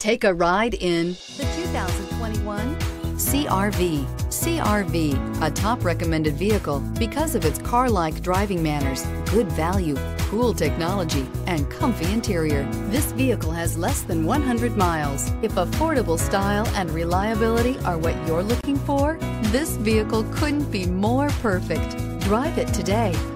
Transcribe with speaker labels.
Speaker 1: Take a ride in the 2021 CR-V. CR-V, a top recommended vehicle because of its car-like driving manners, good value, cool technology, and comfy interior. This vehicle has less than 100 miles. If affordable style and reliability are what you're looking for, this vehicle couldn't be more perfect. Drive it today.